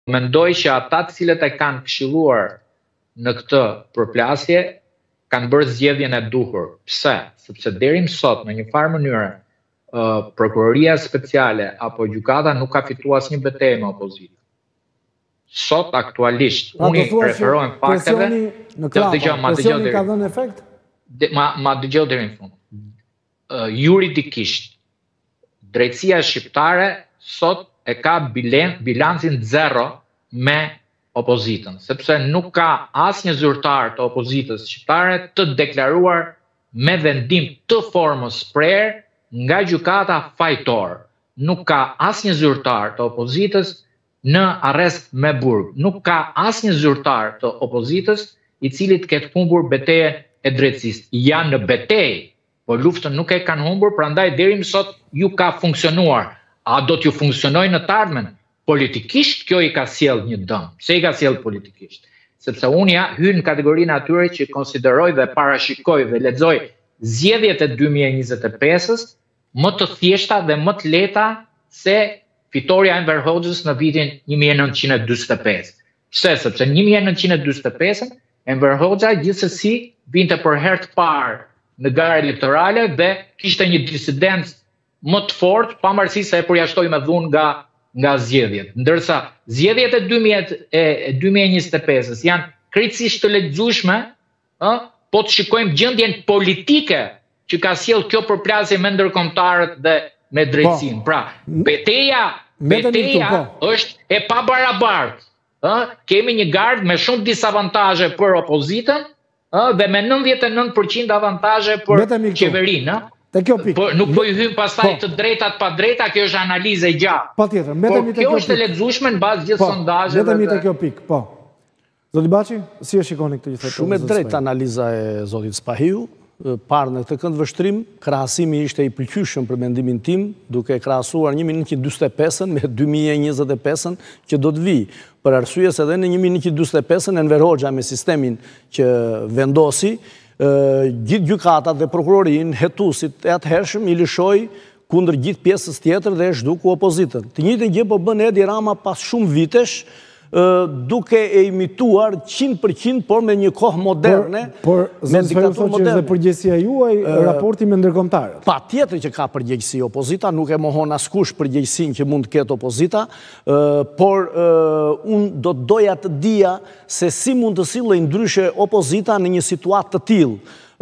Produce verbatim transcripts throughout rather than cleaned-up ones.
Mendoj që ata të cilët e kanë këshilluar në këtë përplasje kanë bërë zgjedhjen e duhur. Pse? Sepse deri më sot në një farë mënyrë uh, prokuroria speciale apo gjykata nuk ka fituar asnjë betejë me opozitën. Sot aktualisht unë referohem fakteve. Në klapa, presioni ka dhënë efekt? Ma, ma dëgjoj deri në fund. Uh, juridikisht drejtësia shqiptare sot e ka bilen, bilancin zero me opozitën, sepse nuk ka asnjë zyrtar të opozitës shqiptare të deklaruar me vendim të formës prerë nga gjykata fajtor. Nuk ka asnjë zyrtar të opozitës në arrest me burg. Nuk ka asnjë zyrtar të opozitës i cili të ketë humbur betejën e drejtësisë. Janë në betejë, por luftën nuk e kanë humbur, prandaj deri më sot ju ka funksionuar. A do t'ju funksionojë në të ardhmen? Politikisht kjo i ka sjell një dëm. Pse i ka sjell politikisht? Sepse unë ja hy në kategorinë atyre që konsideroj dhe parashikoj dhe lexoj zgjedhjet e dy mijë e njëzet e pesës më të thjeshta dhe më të lehta se fitoria e Enver Hoxhës në vitin një mijë e nëntëqind e dyqindë e pesë. Pse? Sepse në një mijë e nëntëqind e dyqindë e pesën Enver Hoxha gjithsesi vinte për herë të parë në garë elektorale dhe kishte një disidencë më të fortë, pavarësisht se e përjashtoi me dhunë nga nga zgjedhjet. Ndërsa zgjedhjet e dy mijë e njëzet e pesës janë krejtësisht të lexueshme, ë, po të shikojmë gjendjen politike që ka sjell kjo përplasje me ndërkombëtarët dhe me drejtsinë. Pra, betejë, betejë është e pabarabartë. Ë, kemi një gardë me shumë disavantazhe për opozitën, ë, dhe me nëntëdhjetë e nëntë përqind avantazhe për qeverinë, ë. Po, nuk po i hym pastaj të drejtat pa drejta, kjo është analizë e gjatë. Patjetër, mbetemi te kjo. Kjo është e lexueshme në bazë gjithë sondazheve. Mbetemi te kjo pikë, po. Zoti Baçi, si e shikoni këtë gjithë? Shumë e drejtë analiza e zotit Spahiu. Parë në këtë kënd vështrim, krahasimi ishte i pëlqyeshëm për mendimin tim, duke krahasuar një mijë e nëntëqind e dyqindë e pesën me dy mijë e njëzet e pesën që do të vijë. Për arsye se edhe në një mijë e nëntëqind e dyqindë e pesën Enver Hoxha me sistemin që vendosi, gjithë gjykatat dhe prokurorin hetusit e atëhershëm i lëshoi kundër gjithë pjesës tjetër dhe e zhduku opozitën. Të njëjtën gjë po bën Edi Rama pas shumë vitesh, duke e imituar qind përqind, por me një kohë moderne, por zënë Sferiu thotë që është dhe përgjegjësia juaj raporti me ndërkombëtarët. Patjetër që ka përgjegjësi opozita, nuk e mohon askush përgjegjësinë që mund të ketë opozita, por unë do të doja të dija se si mund të sillej ndryshe opozita në një situatë të tillë.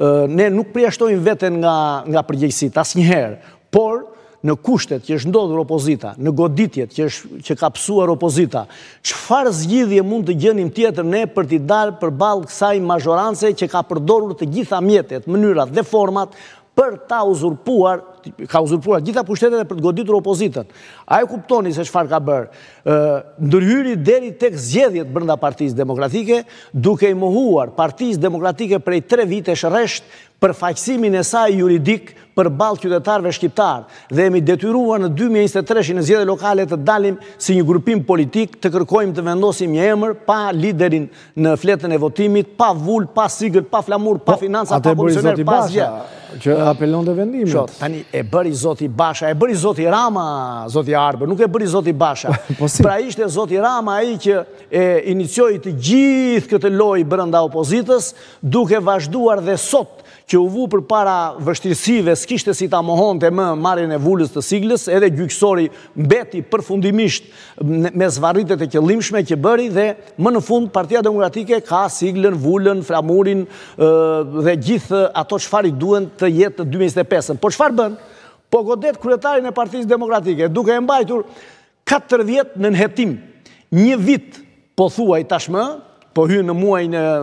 Ne nuk përjashtojmë veten nga nga përgjegjësitë asnjëherë, por në kushtet që është ndodhur opozita, në goditjet që, është, që ka pësuar opozita, çfarë zgjidhje mund të gjenim tjetër ne për t'i dalë përballë kësaj mazhorance që ka përdorur të gjitha mjetet, mënyrat dhe format për ta uzurpuar, ka uzurpuar gjitha pushtetet e për të goditur opozitën. A e kuptoni se çfarë ka bërë? Ndërhyri deri tek zgjedhjet brenda Partisë Demokratike, duke i mohuar Partisë Demokratike prej tre vitesh rresht për faqësimin e saj juridik përballë qytetarëve shqiptar dhe jemi detyruar në dy mijë e njëzet e tre në zgjedhje lokale të dalim si një grupim politik të kërkojmë të vendosim një emër pa liderin në fletën e votimit, pa vul, pa sigël, pa flamur, pa financa, pa funksioner, pa asgjë. Që apelon të vendimet. Shot, tani e bëri zoti Basha, e bëri zoti Rama, zoti Arber, nuk e bëri zoti Basha. Pra ishte zoti Rama ai që e inicioi të gjithë këtë lojë brenda opozitës, duke vazhduar dhe sot që u vu për para vështirësive, s'kishte si ta mohonte më marrjen e vulës të siglës, edhe gjyqësori mbeti përfundimisht me zvarritet e qëllimshme që bëri dhe më në fund Partia Demokratike ka siglën, vulën, flamurin dhe gjithë ato çfarë i duhen të jetë në dy mijë e njëzet e pesën. Po çfarë bën? Po godet kryetarin e Partisë Demokratike, duke e mbajtur katër vjet në nënhetim. Një vit po thuaj tashmë, po hyn në muajin